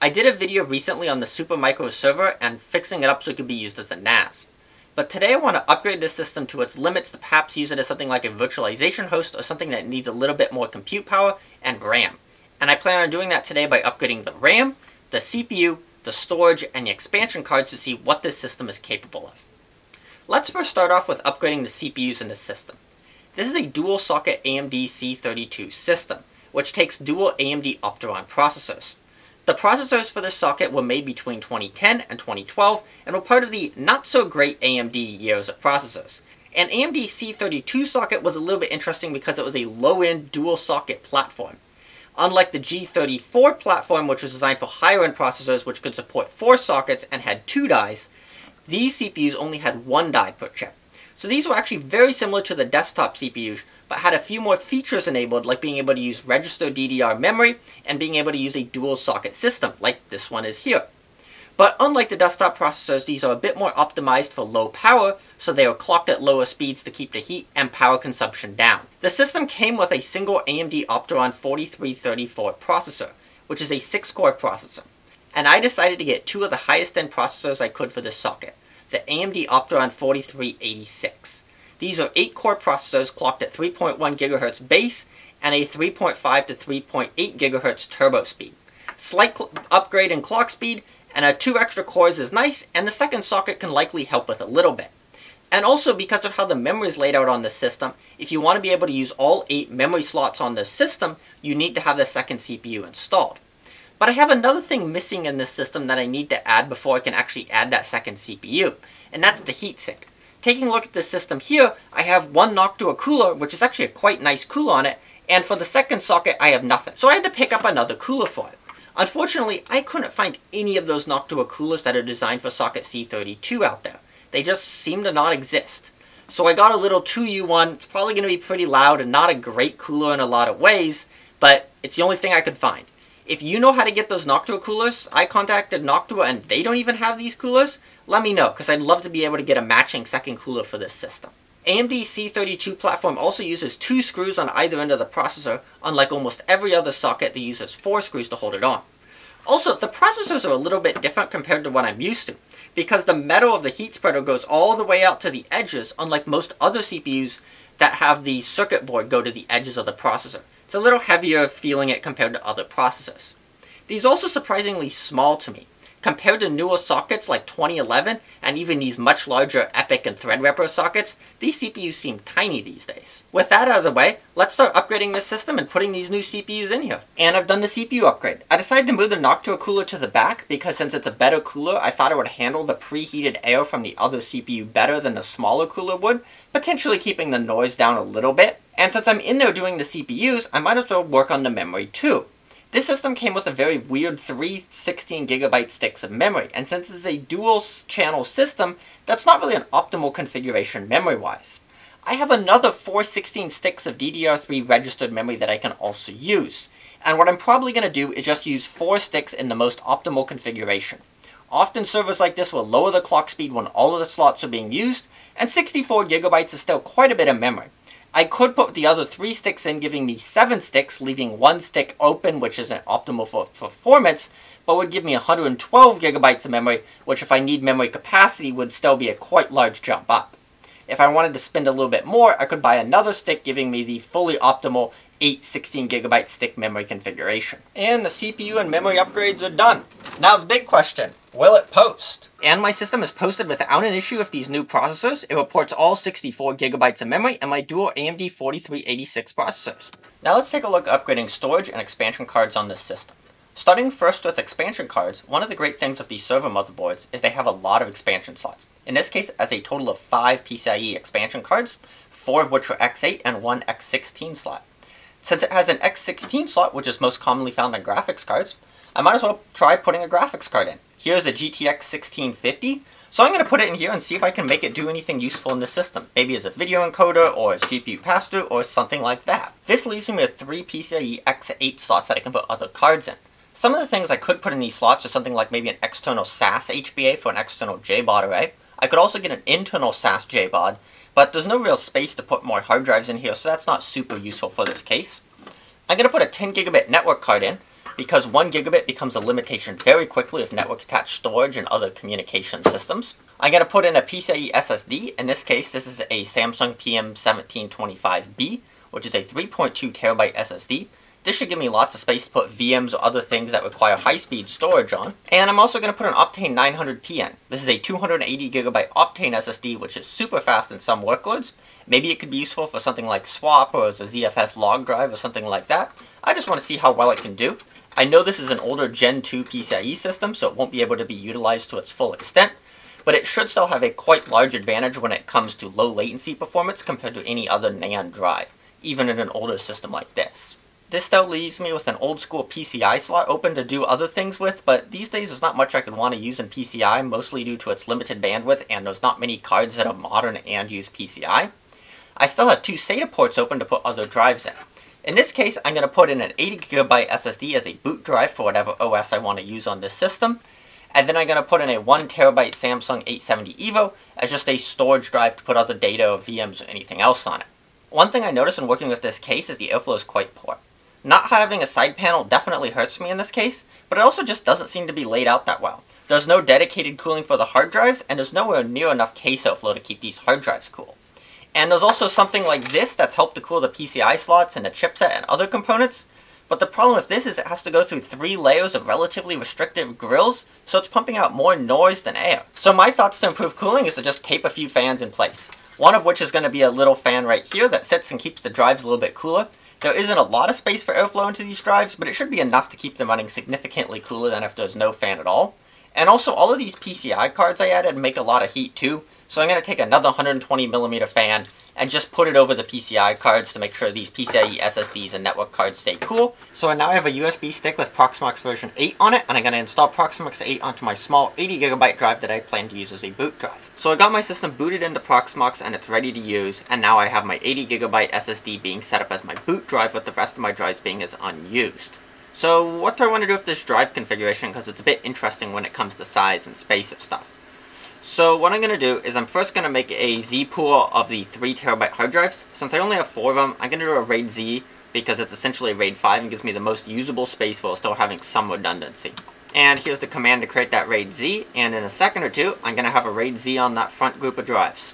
I did a video recently on the Supermicro server and fixing it up so it could be used as a NAS. But today I want to upgrade this system to its limits to perhaps use it as something like a virtualization host or something that needs a little bit more compute power and RAM. And I plan on doing that today by upgrading the RAM, the CPU, the storage, and the expansion cards to see what this system is capable of. Let's first start off with upgrading the CPUs in this system. This is a dual socket AMD C32 system, which takes dual AMD Opteron processors. The processors for this socket were made between 2010 and 2012 and were part of the not-so-great AMD years of processors. An AMD C32 socket was a little bit interesting because it was a low-end dual-socket platform. Unlike the G34 platform, which was designed for higher-end processors which could support 4 sockets and had 2 dies, these CPUs only had 1 die per chip. So these were actually very similar to the desktop CPUs, but had a few more features enabled, like being able to use registered DDR memory and being able to use a dual socket system, like this one is here. But unlike the desktop processors, these are a bit more optimized for low power, so they are clocked at lower speeds to keep the heat and power consumption down. The system came with a single AMD Opteron 4334 processor, which is a 6-core processor. And I decided to get 2 of the highest end processors I could for this socket, the AMD Opteron 4386. These are 8-core processors clocked at 3.1 GHz base and a 3.5 to 3.8 GHz turbo speed. Slight upgrade in clock speed and 2 extra cores is nice, and the second socket can likely help with a little bit. And also because of how the memory is laid out on this system, if you want to be able to use all 8 memory slots on this system, you need to have the second CPU installed. But I have another thing missing in this system that I need to add before I can actually add that second CPU, and that's the heatsink. Taking a look at this system here, I have one Noctua cooler, which is actually a quite nice cooler on it, and for the second socket I have nothing. So I had to pick up another cooler for it. Unfortunately, I couldn't find any of those Noctua coolers that are designed for socket C32 out there. They just seem to not exist. So I got a little 2U one. It's probably going to be pretty loud and not a great cooler in a lot of ways, but it's the only thing I could find. If you know how to get those Noctua coolers, I contacted Noctua and they don't even have these coolers, let me know, because I'd love to be able to get a matching second cooler for this system. AMD's C32 platform also uses 2 screws on either end of the processor, unlike almost every other socket that uses 4 screws to hold it on. Also, the processors are a little bit different compared to what I'm used to, because the metal of the heat spreader goes all the way out to the edges, unlike most other CPUs that have the circuit board go to the edges of the processor. It's a little heavier feeling it compared to other processors. These are also surprisingly small to me. Compared to newer sockets like 2011, and even these much larger EPYC and Threadripper sockets, these CPUs seem tiny these days. With that out of the way, let's start upgrading this system and putting these new CPUs in here. And I've done the CPU upgrade. I decided to move the Noctua cooler to the back because since it's a better cooler, I thought it would handle the preheated air from the other CPU better than the smaller cooler would, potentially keeping the noise down a little bit. And since I'm in there doing the CPUs, I might as well work on the memory too. This system came with a very weird 3 16GB sticks of memory, and since it's a dual-channel system, that's not really an optimal configuration memory-wise. I have another 4 16 sticks of DDR3 registered memory that I can also use, and what I'm probably going to do is just use 4 sticks in the most optimal configuration. Often servers like this will lower the clock speed when all of the slots are being used, and 64GB is still quite a bit of memory. I could put the other 3 sticks in, giving me 7 sticks, leaving 1 stick open, which isn't optimal for performance, but would give me 112GB of memory, which if I need memory capacity would still be a quite large jump up. If I wanted to spend a little bit more, I could buy another stick, giving me the fully optimal 8 16GB stick memory configuration. And the CPU and memory upgrades are done. Now the big question, will it post? And my system is posted without an issue with these new processors. It reports all 64GB of memory and my dual AMD 4386 processors. Now let's take a look at upgrading storage and expansion cards on this system. Starting first with expansion cards, one of the great things of these server motherboards is they have a lot of expansion slots. In this case, as a total of 5 PCIe expansion cards, 4 of which are X8 and 1 X16 slot. Since it has an X16 slot, which is most commonly found on graphics cards, I might as well try putting a graphics card in. Here's a GTX 1650, so I'm going to put it in here and see if I can make it do anything useful in the system. Maybe as a video encoder, or as GPU pass-through, or something like that. This leaves me with 3 PCIe X8 slots that I can put other cards in. Some of the things I could put in these slots are something like maybe an external SAS HBA for an external JBOD array. I could also get an internal SAS JBOD, but there's no real space to put more hard drives in here, so that's not super useful for this case. I'm going to put a 10 gigabit network card in. because 1 gigabit becomes a limitation very quickly with network attached storage and other communication systems. I'm going to put in a PCIe SSD. In this case, this is a Samsung PM1725B, which is a 3.2 terabyte SSD. This should give me lots of space to put VMs or other things that require high-speed storage on. And I'm also going to put an Optane 900P in. This is a 280 gigabyte Optane SSD, which is super fast in some workloads. Maybe it could be useful for something like swap or as a ZFS log drive or something like that. I just want to see how well it can do. I know this is an older Gen 2 PCIe system, so it won't be able to be utilized to its full extent, but it should still have a quite large advantage when it comes to low latency performance compared to any other NAND drive, even in an older system like this. This still leaves me with an old school PCI slot open to do other things with, but these days there's not much I could want to use in PCI, mostly due to its limited bandwidth and there's not many cards that are modern and use PCI. I still have 2 SATA ports open to put other drives in. In this case, I'm going to put in an 80 gigabyte SSD as a boot drive for whatever OS I want to use on this system, and then I'm going to put in a 1 terabyte Samsung 870 EVO as just a storage drive to put other data or VMs or anything else on it. One thing I noticed when working with this case is the airflow is quite poor. Not having a side panel definitely hurts me in this case, but it also just doesn't seem to be laid out that well. There's no dedicated cooling for the hard drives, and there's nowhere near enough case outflow to keep these hard drives cool. And there's also something like this that's helped to cool the PCI slots and the chipset and other components, but the problem with this is it has to go through 3 layers of relatively restrictive grills, so it's pumping out more noise than air. So my thoughts to improve cooling is to just tape a few fans in place. One of which is going to be a little fan right here that sits and keeps the drives a little bit cooler. There isn't a lot of space for airflow into these drives, but it should be enough to keep them running significantly cooler than if there's no fan at all. And also, all of these PCI cards I added make a lot of heat too, so I'm going to take another 120mm fan and just put it over the PCI cards to make sure these PCIe SSDs and network cards stay cool. So now I have a USB stick with Proxmox version 8 on it, and I'm going to install Proxmox 8 onto my small 80 gigabyte drive that I plan to use as a boot drive. So I got my system booted into Proxmox and it's ready to use, and now I have my 80 gigabyte SSD being set up as my boot drive with the rest of my drives being as unused. So what do I want to do with this drive configuration, because it's a bit interesting when it comes to size and space of stuff. So what I'm going to do is I'm first going to make a Z pool of the 3 terabyte hard drives. Since I only have 4 of them, I'm going to do a RAID Z because it's essentially a RAID 5 and gives me the most usable space while still having some redundancy. And here's the command to create that RAID Z, and in a second or two, I'm going to have a RAID Z on that front group of drives.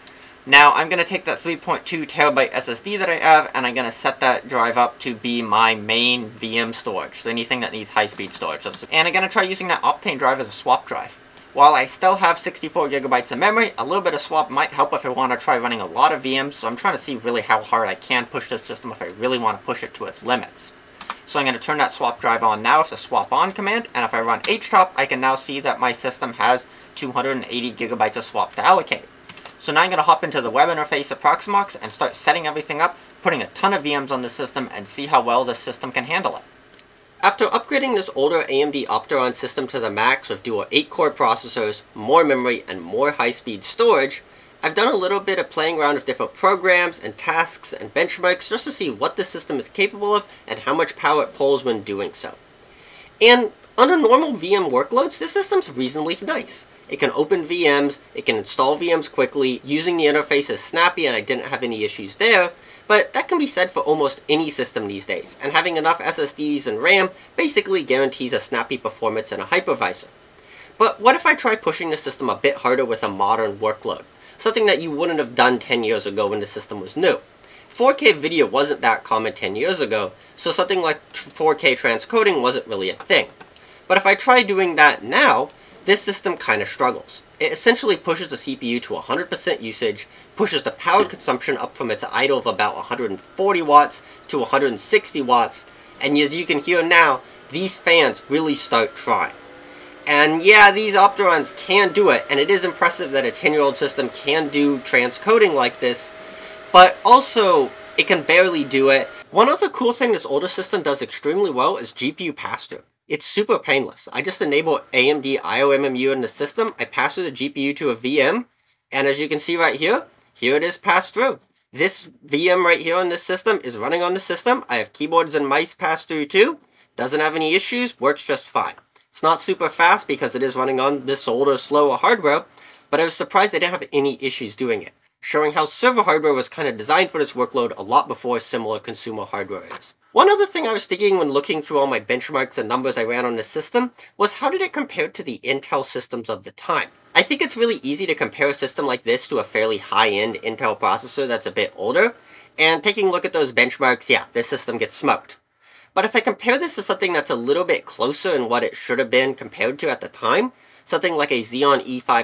Now I'm going to take that 3.2 terabyte SSD that I have, and I'm going to set that drive up to be my main VM storage, so anything that needs high-speed storage. And I'm going to try using that Optane drive as a swap drive. While I still have 64 gigabytes of memory, a little bit of swap might help if I want to try running a lot of VMs, so I'm trying to see really how hard I can push this system if I really want to push it to its limits. So I'm going to turn that swap drive on now with the swap on command, and if I run htop, I can now see that my system has 280 gigabytes of swap to allocate. So now I'm going to hop into the web interface of Proxmox and start setting everything up, putting a ton of VMs on the system, and see how well this system can handle it. After upgrading this older AMD Opteron system to the max with dual 8-core processors, more memory, and more high-speed storage, I've done a little bit of playing around with different programs and tasks and benchmarks just to see what the system is capable of and how much power it pulls when doing so. And under normal VM workloads, this system's reasonably nice. It can open VMs, it can install VMs quickly, using the interface is snappy and I didn't have any issues there, but that can be said for almost any system these days, and having enough SSDs and RAM basically guarantees a snappy performance in a hypervisor. But what if I try pushing the system a bit harder with a modern workload? Something that you wouldn't have done 10 years ago when the system was new. 4K video wasn't that common 10 years ago, so something like 4K transcoding wasn't really a thing. But if I try doing that now, this system kind of struggles. It essentially pushes the CPU to 100% usage, pushes the power consumption up from its idle of about 140 watts to 160 watts, and as you can hear now, these fans really start trying. And yeah, these Opterons can do it, and it is impressive that a 10-year-old system can do transcoding like this, but also, it can barely do it. One other cool thing this older system does extremely well is GPU pass-through. It's super painless. I just enable AMD IOMMU in the system, I pass through the GPU to a VM, and as you can see right here, here it is passed through. This VM right here on this system is running on the system. I have keyboards and mice passed through too. Doesn't have any issues, works just fine. It's not super fast because it is running on this older, slower hardware, but I was surprised they didn't have any issues doing it. showing how server hardware was kind of designed for this workload a lot before similar consumer hardware is. One other thing I was thinking when looking through all my benchmarks and numbers I ran on this system was how did it compare to the Intel systems of the time? I think it's really easy to compare a system like this to a fairly high-end Intel processor that's a bit older, and taking a look at those benchmarks, yeah, this system gets smoked. But if I compare this to something that's a little bit closer in what it should have been compared to at the time, something like a Xeon E5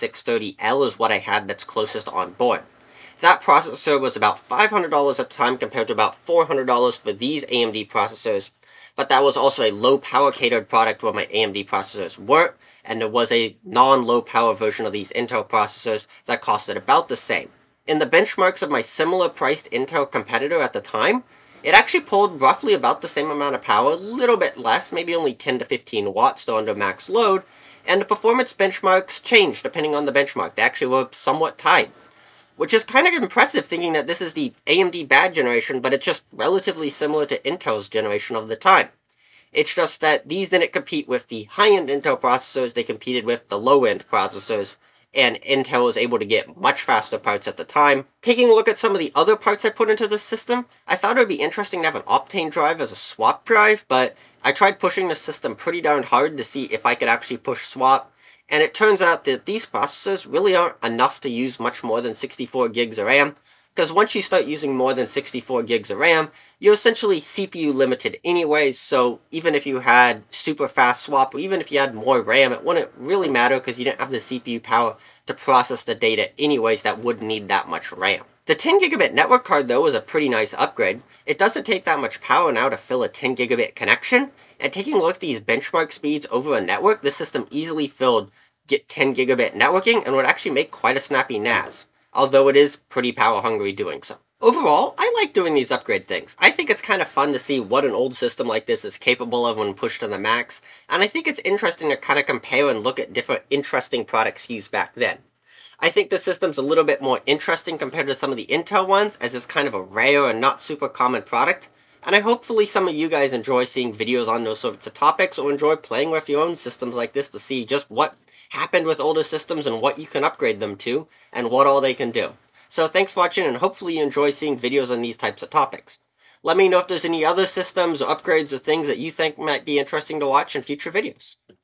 2630L is what I had that's closest on board. That processor was about $500 at the time compared to about $400 for these AMD processors, but that was also a low power catered product where my AMD processors weren't, and there was a non-low power version of these Intel processors that costed about the same. In the benchmarks of my similar priced Intel competitor at the time, it actually pulled roughly about the same amount of power, a little bit less, maybe only 10 to 15 watts though under max load, and the performance benchmarks changed depending on the benchmark. They actually were somewhat tied. Which is kind of impressive thinking that this is the AMD bad generation, but it's just relatively similar to Intel's generation of the time. It's just that these didn't compete with the high-end Intel processors, they competed with the low-end processors, and Intel was able to get much faster parts at the time. Taking a look at some of the other parts I put into the system, I thought it would be interesting to have an Optane drive as a swap drive, but I tried pushing the system pretty darn hard to see if I could actually push swap, and it turns out that these processors really aren't enough to use much more than 64 gigs of RAM, because once you start using more than 64 gigs of RAM, you're essentially CPU limited anyways, so even if you had super fast swap, or even if you had more RAM, it wouldn't really matter because you didn't have the CPU power to process the data anyways that would need that much RAM. The 10 gigabit network card though was a pretty nice upgrade. It doesn't take that much power now to fill a 10 gigabit connection, and taking a look at these benchmark speeds over a network, this system easily filled 10 gigabit networking and would actually make quite a snappy NAS, although it is pretty power hungry doing so. Overall, I like doing these upgrade things. I think it's kind of fun to see what an old system like this is capable of when pushed to the max, and I think it's interesting to kind of compare and look at different interesting products used back then. I think the system's a little bit more interesting compared to some of the Intel ones, as it's kind of a rare and not super common product, and I hopefully some of you guys enjoy seeing videos on those sorts of topics, or enjoy playing with your own systems like this to see just what happened with older systems and what you can upgrade them to, and what all they can do. So thanks for watching, and hopefully you enjoy seeing videos on these types of topics. Let me know if there's any other systems or upgrades or things that you think might be interesting to watch in future videos.